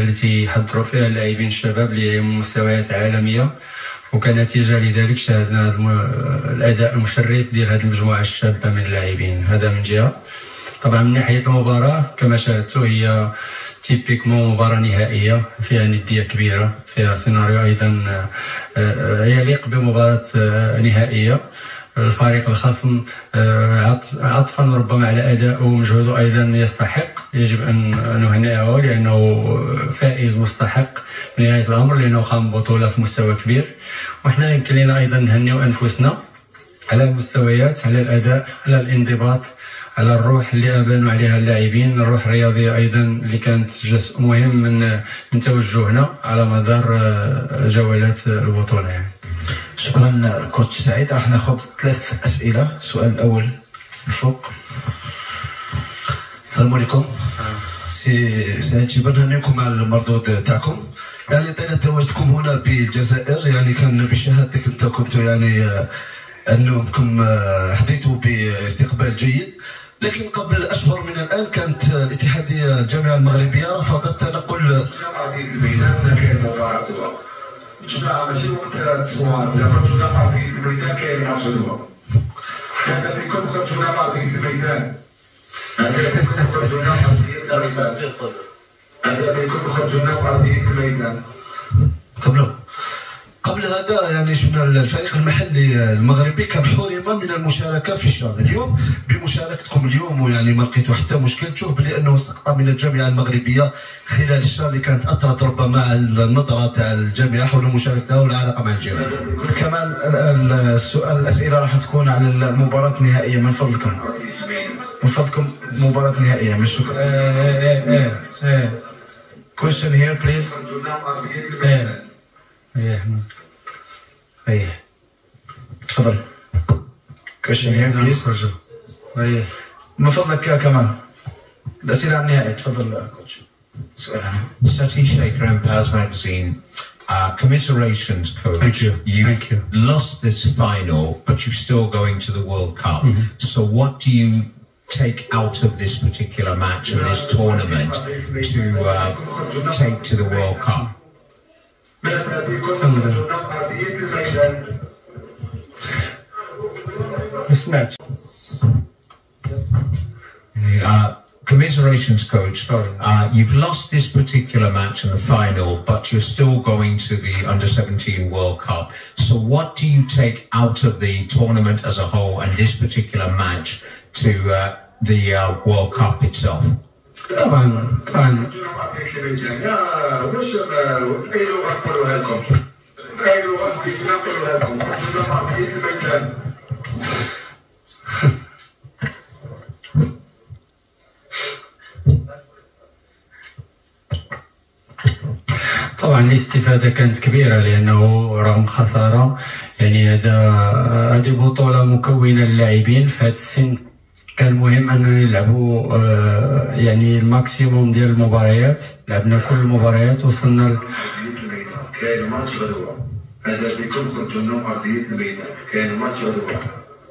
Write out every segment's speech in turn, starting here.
اللي تيحضروا فيها اللاعبين الشباب اللي من مستويات عالميه، وكنتيجه لذلك شاهدنا الاداء المشرف ديال هذه المجموعه الشابه من اللاعبين. هذا من جهه. طبعا من ناحيه المباراه كما شاهدتوا هي تيبيكمون مباراه نهائيه فيها نديه كبيره، فيها سيناريو ايضا يليق بمباراه نهائيه. الفريق الخصم عطفا ربما على ادائه ومجهوده ايضا يستحق، يجب ان نهنئه لانه فائز مستحق في نهايه الامر، لانه قام ببطوله في مستوى كبير. وحنا يمكن لنا ايضا نهنئوا انفسنا على المستويات، على الاداء، على الانضباط، على الروح اللي ابانوا عليها اللاعبين، الروح الرياضيه ايضا اللي كانت جزء مهم من توجهنا على مدار جولات البطوله يعني. شكرا كوتش سعيد. راح ناخذ 3 اسئله. السؤال الاول من فوق. السلام عليكم. سي سعيد شيبان، نهنيكم على المردود تاعكم. يعني طيله تواجدكم هنا بالجزائر، يعني كان بشهادتك انت كنتوا يعني انكم حظيتوا باستقبال جيد، لكن قبل اشهر من الان كانت الاتحاديه الجامعه المغربيه رفضت تنقل جماعة ماشي وقت التصوير، إذا خرجونا بعضية الميدان كاين ماتش هذا. هذا بكم خرجونا بعضية الميدان. هذا بكم خرجونا بعضية الميدان. هذا بكم خرجونا بعضية الميدان. قبل هذا يعني شفنا الفريق المحلي المغربي كان حرم من المشاركه في الشان. اليوم بمشاركتكم اليوم ويعني ما لقيتوا حتى مشكل، تشوف بلي انه سقط من الجامعه المغربيه خلال الشان اللي كانت اثرت ربما على النظره تاع الجامعه حول مشاركتها والعلاقه مع الجيران. كمان الاسئله راح تكون على المباراه النهائيه. من فضلكم مباراه نهائيه. من شكرا. question here please. تفضل. question here please. من فضلك كمان الأسئلة عن النهائي. تفضل كوتش. سؤال عنه. Sati Shaker and Paz Magazine. Commiserations, coach. Thank you. You've lost this final, but you're still going to the World Cup. So what do you take out of this particular match or this tournament to take to the World Cup? This match. Commiserations, coach. You've lost this particular match in the final, but you're still going to the Under-17 World Cup. So what do you take out of the tournament as a whole and this particular match to the World Cup itself? طبعا طبعا الاستفادة كانت كبيرة، لأنه رغم خسارة يعني هذه بطولة مكونة للاعبين في هذا السن، كان مهم أننا نلعبوا يعني الماكسيموم ديال المباريات. لعبنا كل المباريات، وصلنا كاين ماتش غدوة. هذا بكم خرجونا أرضية الميدان. كاين ماتش غدوة.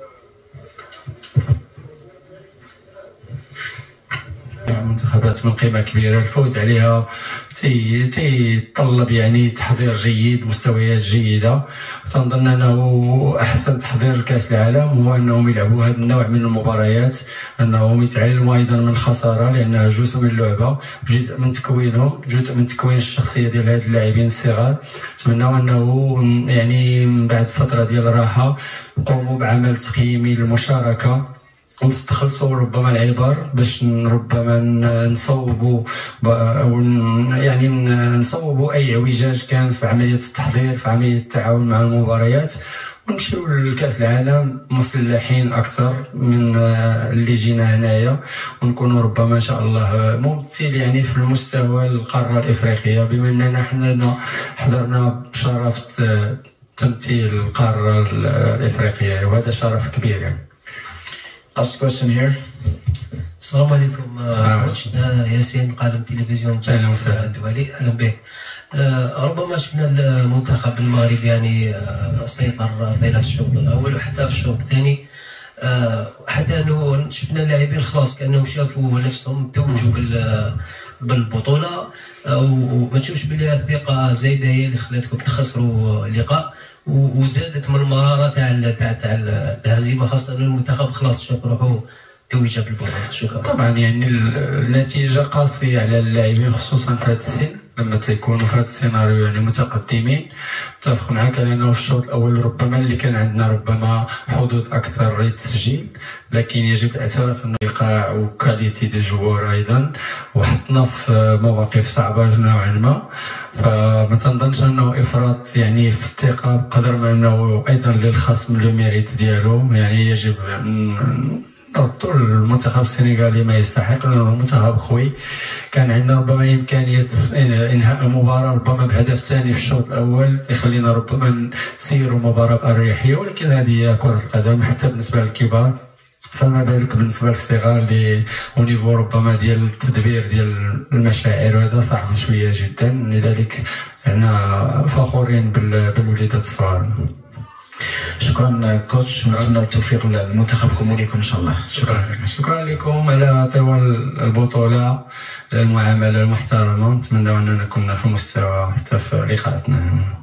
منتخبات من قيمة كبيرة، الفوز عليها تيطلب يعني تحضير جيد، مستويات جيدة. وتنظن أنه أحسن تحضير لكأس العالم هو أنهم يلعبوا هذا النوع من المباريات، أنهم يتعلموا أيضا من الخسارة، لأنها جزء من اللعبة، جزء من تكوينهم، جزء من تكوين الشخصية ديال هاد اللاعبين الصغار. نتمنوا أنه يعني من بعد فترة ديال الراحة نقوموا بعمل تقييمي للمشاركة، ونستخلصوا ربما العبر باش ربما نصوبوا يعني نصوبوا اي اعوجاج كان في عمليه التحضير، في عمليه التعاون مع المباريات، ونمشيو لكاس العالم مسلحين اكثر من اللي جينا هنايا، ونكونوا ربما ان شاء الله ممثل يعني في المستوى القاره الافريقيه، بما اننا حنا حضرنا بشرف تمثيل القاره الافريقيه، وهذا شرف كبير يعني. Last question here. السلام عليكم. ياسين قادم تلفزيون الدولي. اهلا بك. ربما شفنا المنتخب المغربي يعني سيطر طيله الشوط الاول وحتى في الشوط الثاني، حتى انه شفنا اللاعبين خلاص كانهم شافوا نفسهم توجوا بالبطوله، وما تشوفش بلي الثقه زايده هي اللي خلاتكم تخسروا اللقاء، وزادت من المراره تاع الهزيمه، خاصه المنتخب خلاص شاف روحو توج بالبطوله. شكرا. طبعا يعني النتيجه قاسيه على اللاعبين خصوصا في هذا السن، لما تيكونوا في هذا السيناريو يعني متقدمين. متفق معك انه في الشوط الاول ربما اللي كان عندنا ربما حظوظ اكثر للتسجيل، لكن يجب الاعتراف انه ايقاع وكاليتي دي جوار ايضا، وحطنا في مواقف صعبه نوعا ما. فما تنظنش انه افراط يعني في الثقه بقدر ما انه ايضا للخصم لو ميريت ديالو. يعني يجب نردوا المنتخب السنغالي ما يستحق، لانه منتخب خوي. كان عندنا ربما امكانيه انهاء المباراه ربما بهدف ثاني في الشوط الاول يخلينا ربما نسيروا مباراه باريحيه، ولكن هذه هي كره القدم حتى بالنسبه للكبار، فما بالك بالنسبه للصغار اللي ونيفو ربما ديال التدبير ديال المشاعر، وهذا صعب شويه جدا. لذلك احنا فخورين بالوليدات الصغار. شكرا كوتش، نتمنى التوفيق لمنتخبكم وليكم ان شاء الله. شكرا لكم على طوال البطوله، المعامله المحترمه. نتمنى اننا كنا في مستوى حتى في لقاءاتنا.